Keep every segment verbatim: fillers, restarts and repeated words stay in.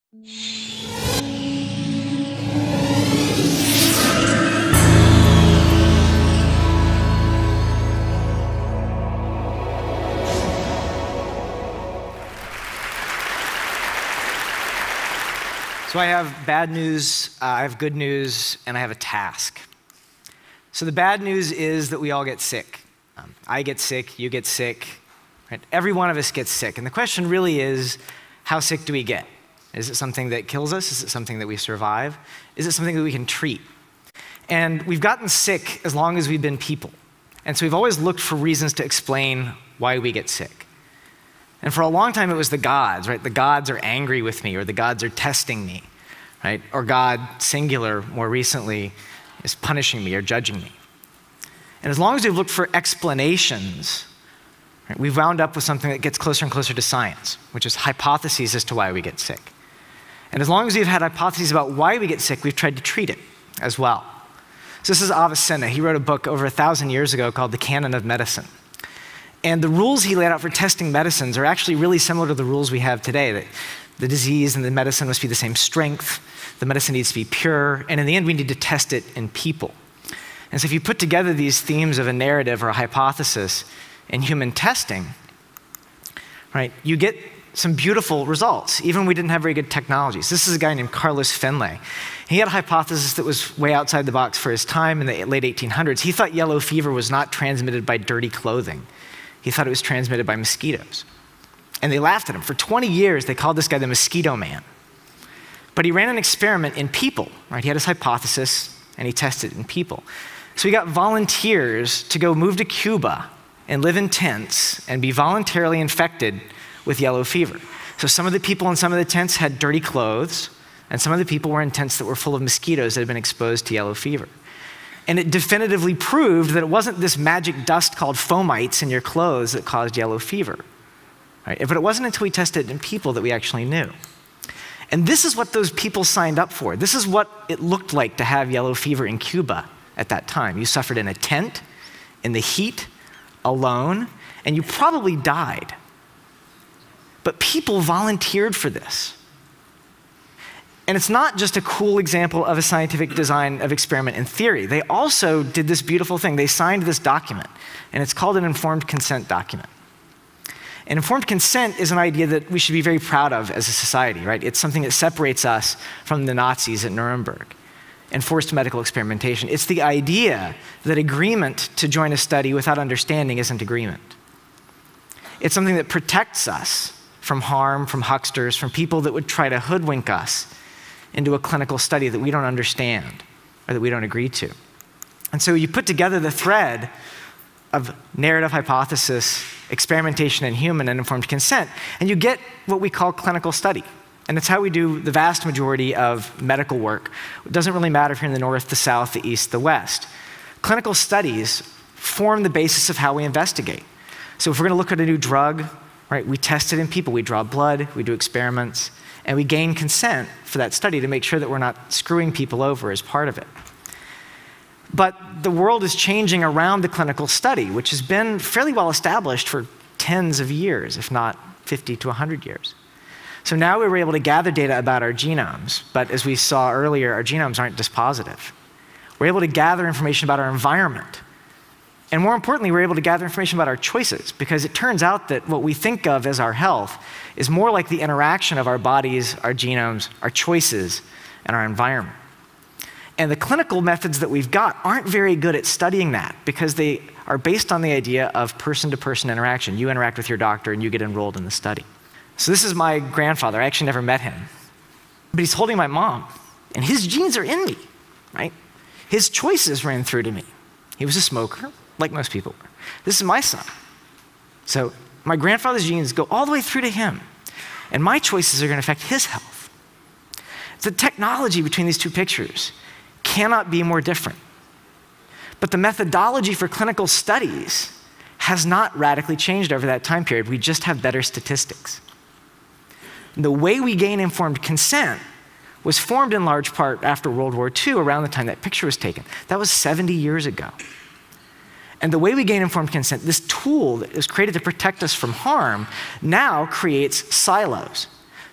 So I have bad news, uh, I have good news, and I have a task. So the bad news is that we all get sick. Um, I get sick, you get sick, right? Every one of us gets sick. And the question really is, how sick do we get? Is it something that kills us? Is it something that we survive? Is it something that we can treat? And we've gotten sick as long as we've been people. And so we've always looked for reasons to explain why we get sick. And for a long time, it was the gods, right? The gods are angry with me, or the gods are testing me, right? Or God, singular, more recently, is punishing me or judging me. And as long as we've looked for explanations, right, we've wound up with something that gets closer and closer to science, which is hypotheses as to why we get sick. And as long as we've had hypotheses about why we get sick, we've tried to treat it as well. So this is Avicenna. He wrote a book over a thousand years ago called The Canon of Medicine. And the rules he laid out for testing medicines are actually really similar to the rules we have today, that the disease and the medicine must be the same strength, the medicine needs to be pure, and in the end, we need to test it in people. And so if you put together these themes of a narrative or a hypothesis in human testing, right, you get some beautiful results, even when we didn't have very good technologies. This is a guy named Carlos Finlay. He had a hypothesis that was way outside the box for his time in the late eighteen hundreds. He thought yellow fever was not transmitted by dirty clothing. He thought it was transmitted by mosquitoes. And they laughed at him. For twenty years, they called this guy the Mosquito Man. But he ran an experiment in people, right? He had his hypothesis, and he tested it in people. So he got volunteers to go move to Cuba and live in tents and be voluntarily infected with yellow fever. So some of the people in some of the tents had dirty clothes, and some of the people were in tents that were full of mosquitoes that had been exposed to yellow fever. And it definitively proved that it wasn't this magic dust called fomites in your clothes that caused yellow fever. Right? But it wasn't until we tested it in people that we actually knew. And this is what those people signed up for. This is what it looked like to have yellow fever in Cuba at that time. You suffered in a tent, in the heat, alone, and you probably died. But people volunteered for this. And it's not just a cool example of a scientific design of experiment in theory. They also did this beautiful thing. They signed this document, and it's called an informed consent document. And informed consent is an idea that we should be very proud of as a society, right? It's something that separates us from the Nazis at Nuremberg and forced medical experimentation. It's the idea that agreement to join a study without understanding isn't agreement. It's something that protects us from harm, from hucksters, from people that would try to hoodwink us into a clinical study that we don't understand or that we don't agree to. And so you put together the thread of narrative hypothesis, experimentation in human, and informed consent, and you get what we call clinical study. And it's how we do the vast majority of medical work. It doesn't really matter if you're in the north, the south, the east, the west. Clinical studies form the basis of how we investigate. So if we're going to look at a new drug, right, we test it in people. We draw blood, we do experiments, and we gain consent for that study to make sure that we're not screwing people over as part of it. But the world is changing around the clinical study, which has been fairly well established for tens of years, if not fifty to one hundred years. So now we were able to gather data about our genomes, but as we saw earlier, our genomes aren't dispositive. We're able to gather information about our environment. And more importantly, we're able to gather information about our choices, because it turns out that what we think of as our health is more like the interaction of our bodies, our genomes, our choices, and our environment. And the clinical methods that we've got aren't very good at studying that, because they are based on the idea of person-to-person interaction. You interact with your doctor and you get enrolled in the study. So this is my grandfather. I actually never met him. But he's holding my mom, and his genes are in me, right? His choices ran through to me. He was a smoker, like most people were. This is my son. So my grandfather's genes go all the way through to him, and my choices are going to affect his health. The technology between these two pictures cannot be more different. But the methodology for clinical studies has not radically changed over that time period. We just have better statistics. The way we gain informed consent was formed in large part after World War Two, around the time that picture was taken. That was seventy years ago. And the way we gain informed consent, this tool that was created to protect us from harm, now creates silos.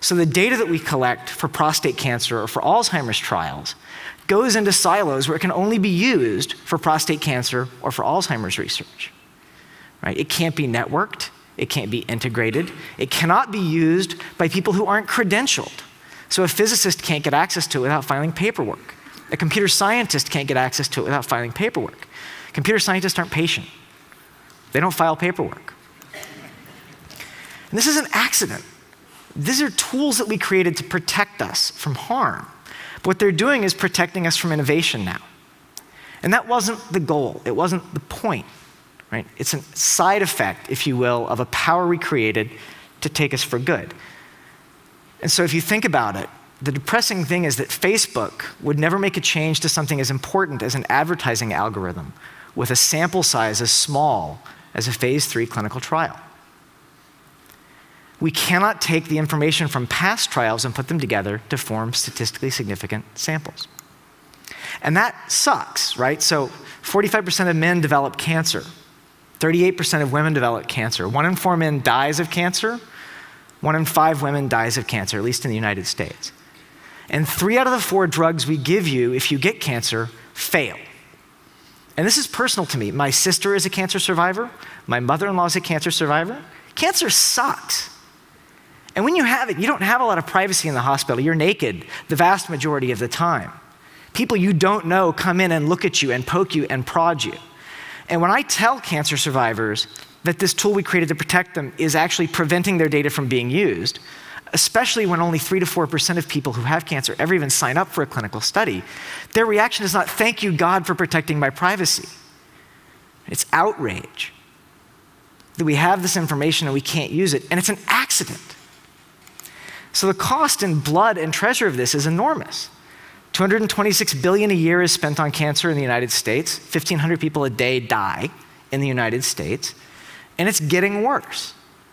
So the data that we collect for prostate cancer or for Alzheimer's trials goes into silos where it can only be used for prostate cancer or for Alzheimer's research. Right? It can't be networked. It can't be integrated. It cannot be used by people who aren't credentialed. So a physicist can't get access to it without filing paperwork. A computer scientist can't get access to it without filing paperwork. Computer scientists aren't patient. They don't file paperwork. And this is an accident. These are tools that we created to protect us from harm. But what they're doing is protecting us from innovation now. And that wasn't the goal. It wasn't the point. Right? It's a side effect, if you will, of a power we created to take us for good. And so if you think about it, the depressing thing is that Facebook would never make a change to something as important as an advertising algorithm with a sample size as small as a phase three clinical trial. We cannot take the information from past trials and put them together to form statistically significant samples. And that sucks, right? So forty-five percent of men develop cancer. thirty-eight percent of women develop cancer. One in four men dies of cancer. One in five women dies of cancer, at least in the United States. And three out of the four drugs we give you if you get cancer fail. And this is personal to me. My sister is a cancer survivor. My mother-in-law is a cancer survivor. Cancer sucks. And when you have it, you don't have a lot of privacy in the hospital. You're naked the vast majority of the time. People you don't know come in and look at you and poke you and prod you. And when I tell cancer survivors that this tool we created to protect them is actually preventing their data from being used, especially when only three to four percent of people who have cancer ever even sign up for a clinical study, their reaction is not, thank you, God, for protecting my privacy. It's outrage that we have this information and we can't use it, and it's an accident. So the cost in blood and treasure of this is enormous. two hundred twenty-six billion dollars a year is spent on cancer in the United States. fifteen hundred people a day die in the United States, and it's getting worse.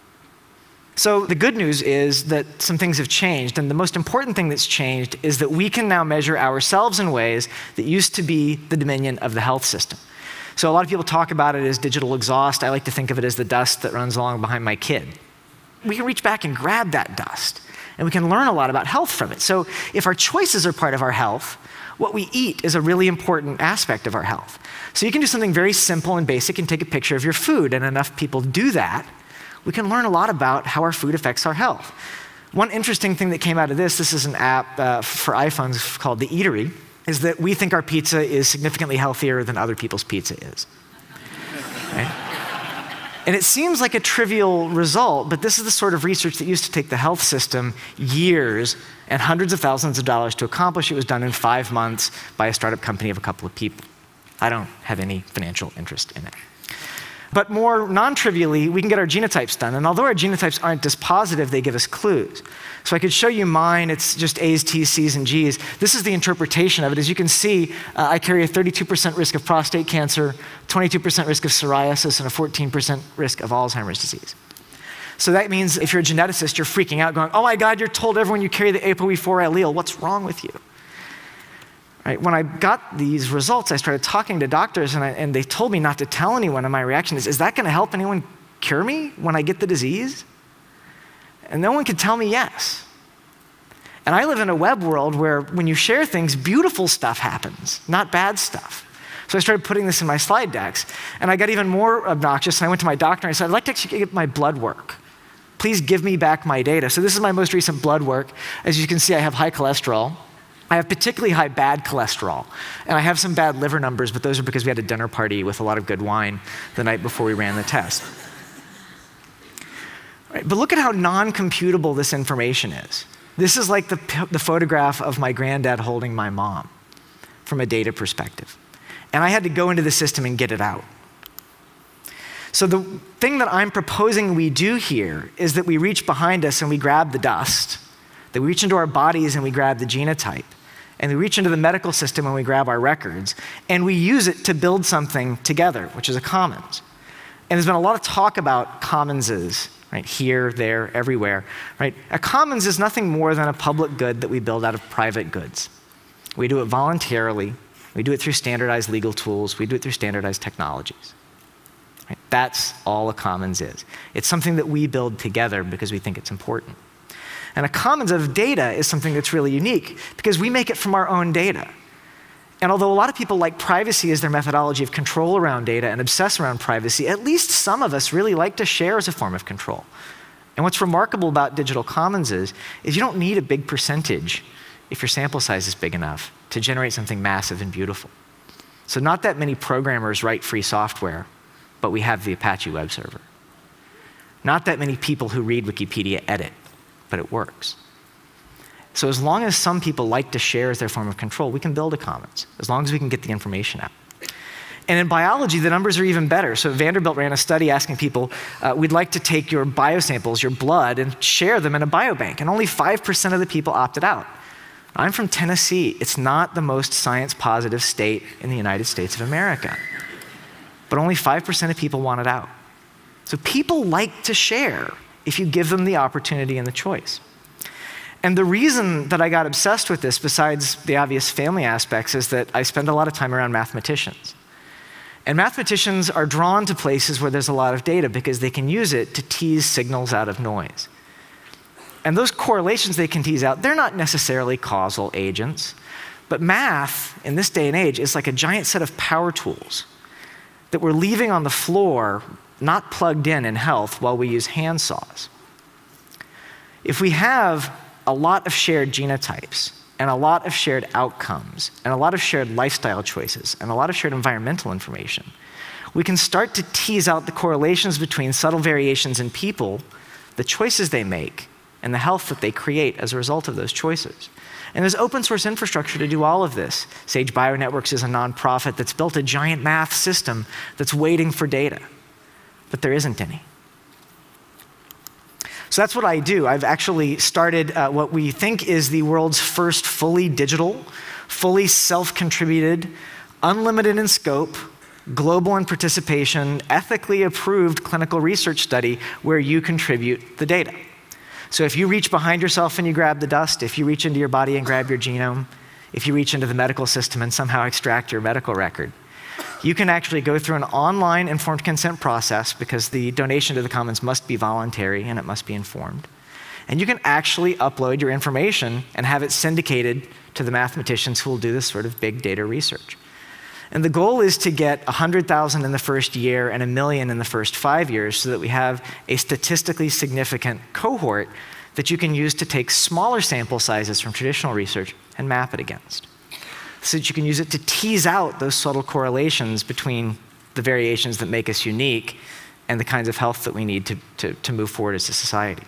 So the good news is that some things have changed, and the most important thing that's changed is that we can now measure ourselves in ways that used to be the dominion of the health system. So a lot of people talk about it as digital exhaust. I like to think of it as the dust that runs along behind my kid. We can reach back and grab that dust, and we can learn a lot about health from it. So if our choices are part of our health, what we eat is a really important aspect of our health. So you can do something very simple and basic and take a picture of your food, and enough people do that, we can learn a lot about how our food affects our health. One interesting thing that came out of this, this is an app uh, for iPhones called The Eatery, is that we think our pizza is significantly healthier than other people's pizza is. Right? And it seems like a trivial result, but this is the sort of research that used to take the health system years and hundreds of thousands of dollars to accomplish. It was done in five months by a startup company of a couple of people. I don't have any financial interest in it. But more non-trivially, we can get our genotypes done. And although our genotypes aren't dispositive, they give us clues. So I could show you mine. It's just A's, T's, C's, and G's. This is the interpretation of it. As you can see, uh, I carry a thirty-two percent risk of prostate cancer, twenty-two percent risk of psoriasis, and a fourteen percent risk of Alzheimer's disease. So that means if you're a geneticist, you're freaking out going, oh my God, you're told everyone you carry the A P O E four allele. What's wrong with you? Right? When I got these results, I started talking to doctors, and, I, and they told me not to tell anyone, and my reaction is, is that going to help anyone cure me when I get the disease? And no one could tell me yes. And I live in a web world where when you share things, beautiful stuff happens, not bad stuff. So I started putting this in my slide decks, and I got even more obnoxious, and I went to my doctor, and I said, I'd like to actually get my blood work. Please give me back my data. So this is my most recent blood work. As you can see, I have high cholesterol. I have particularly high bad cholesterol, and I have some bad liver numbers, but those are because we had a dinner party with a lot of good wine the night before we ran the test. Right, but look at how non-computable this information is. This is like the, the photograph of my granddad holding my mom from a data perspective. And I had to go into the system and get it out. So the thing that I'm proposing we do here is that we reach behind us and we grab the dust, that we reach into our bodies and we grab the genotype, and we reach into the medical system and we grab our records, and we use it to build something together, which is a commons. And there's been a lot of talk about commonses, right, here, there, everywhere, right? A commons is nothing more than a public good that we build out of private goods. We do it voluntarily, we do it through standardized legal tools, we do it through standardized technologies. Right? That's all a commons is. It's something that we build together because we think it's important. And a commons of data is something that's really unique because we make it from our own data. And although a lot of people like privacy as their methodology of control around data and obsess around privacy, at least some of us really like to share as a form of control. And what's remarkable about digital commons is, is you don't need a big percentage if your sample size is big enough to generate something massive and beautiful. So not that many programmers write free software, but we have the Apache web server. Not that many people who read Wikipedia edit, but it works. So as long as some people like to share as their form of control, we can build a commons, as long as we can get the information out. And in biology, the numbers are even better. So Vanderbilt ran a study asking people, uh, we'd like to take your biosamples, your blood, and share them in a biobank. And only five percent of the people opted out. I'm from Tennessee. It's not the most science-positive state in the United States of America. But only five percent of people want it out. So people like to share if you give them the opportunity and the choice. And the reason that I got obsessed with this, besides the obvious family aspects, is that I spend a lot of time around mathematicians. And mathematicians are drawn to places where there's a lot of data because they can use it to tease signals out of noise. And those correlations they can tease out, they're not necessarily causal agents. But math, in this day and age, is like a giant set of power tools that we're leaving on the floor, not plugged in in health, while we use hand saws. If we have a lot of shared genotypes, and a lot of shared outcomes, and a lot of shared lifestyle choices, and a lot of shared environmental information, we can start to tease out the correlations between subtle variations in people, the choices they make, and the health that they create as a result of those choices. And there's open source infrastructure to do all of this. Sage BioNetworks is a nonprofit that's built a giant math system that's waiting for data, but there isn't any. So that's what I do. I've actually started uh, what we think is the world's first fully digital, fully self-contributed, unlimited in scope, global in participation, ethically approved clinical research study where you contribute the data. So if you reach behind yourself and you grab the dust, if you reach into your body and grab your genome, if you reach into the medical system and somehow extract your medical record, you can actually go through an online informed consent process because the donation to the commons must be voluntary and it must be informed. And you can actually upload your information and have it syndicated to the mathematicians who will do this sort of big data research. And the goal is to get one hundred thousand in the first year and a million in the first five years so that we have a statistically significant cohort that you can use to take smaller sample sizes from traditional research and map it against, so that you can use it to tease out those subtle correlations between the variations that make us unique and the kinds of health that we need to, to, to move forward as a society.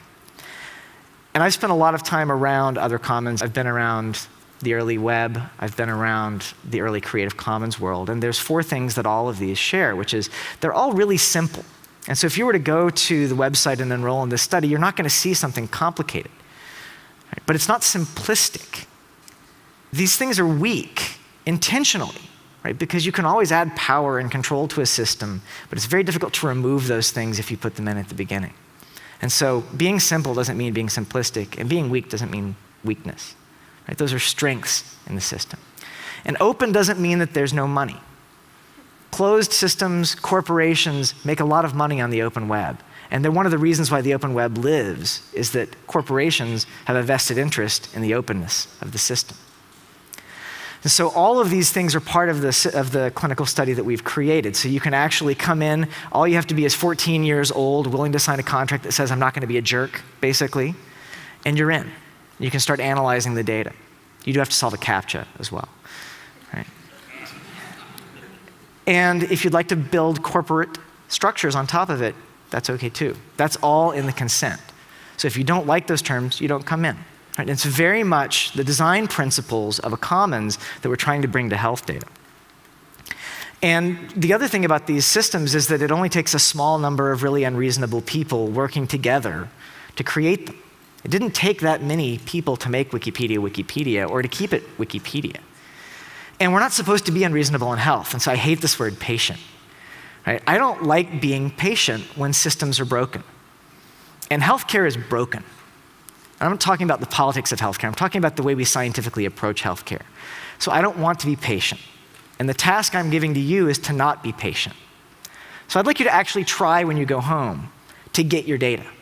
And I've spent a lot of time around other commons. I've been around the early web. I've been around the early Creative Commons world. And there's four things that all of these share, which is they're all really simple. And so if you were to go to the website and enroll in this study, you're not going to see something complicated. Right? But it's not simplistic. These things are weak intentionally, right? Because you can always add power and control to a system, but it's very difficult to remove those things if you put them in at the beginning. And so being simple doesn't mean being simplistic, and being weak doesn't mean weakness. Right? Those are strengths in the system. And open doesn't mean that there's no money. Closed systems, corporations make a lot of money on the open web. And they're one of the reasons why the open web lives is that corporations have a vested interest in the openness of the system. And so all of these things are part of the, of the clinical study that we've created. So you can actually come in, all you have to be is fourteen years old, willing to sign a contract that says I'm not going to be a jerk, basically, and you're in. You can start analyzing the data. You do have to solve a CAPTCHA as well. Right? And if you'd like to build corporate structures on top of it, that's okay too. That's all in the consent. So if you don't like those terms, you don't come in. Right? It's very much the design principles of a commons that we're trying to bring to health data. And the other thing about these systems is that it only takes a small number of really unreasonable people working together to create them. It didn't take that many people to make Wikipedia Wikipedia or to keep it Wikipedia. And we're not supposed to be unreasonable in health, and so I hate this word patient. Right? I don't like being patient when systems are broken. And healthcare is broken. I'm not talking about the politics of healthcare. I'm talking about the way we scientifically approach healthcare. So I don't want to be patient. And the task I'm giving to you is to not be patient. So I'd like you to actually try when you go home to get your data.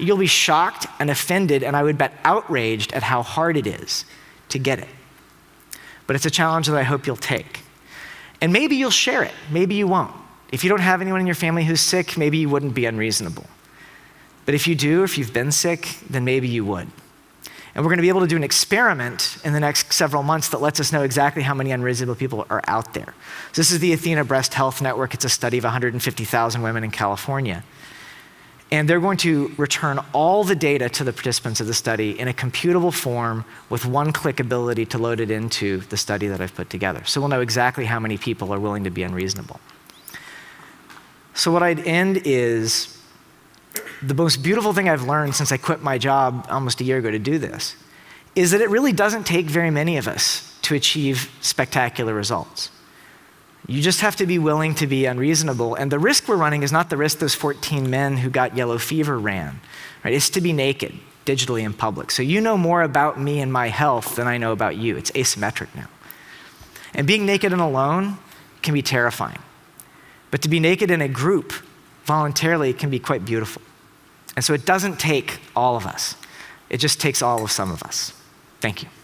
you'll be shocked and offended, and I would bet outraged at how hard it is to get it. But it's a challenge that I hope you'll take. And maybe you'll share it, maybe you won't. If you don't have anyone in your family who's sick, maybe you wouldn't be unreasonable. But if you do, if you've been sick, then maybe you would. And we're going to be able to do an experiment in the next several months that lets us know exactly how many unreasonable people are out there. So this is the Athena Breast Health Network. It's a study of one hundred fifty thousand women in California. And they're going to return all the data to the participants of the study in a computable form with one-click ability to load it into the study that I've put together. So we'll know exactly how many people are willing to be unreasonable. So what I'd end is, the most beautiful thing I've learned since I quit my job almost a year ago to do this is that it really doesn't take very many of us to achieve spectacular results. You just have to be willing to be unreasonable, and the risk we're running is not the risk those fourteen men who got yellow fever ran, right? It's to be naked digitally in public. So you know more about me and my health than I know about you. It's asymmetric now. And being naked and alone can be terrifying. But to be naked in a group voluntarily can be quite beautiful. And so it doesn't take all of us. It just takes all of some of us. Thank you.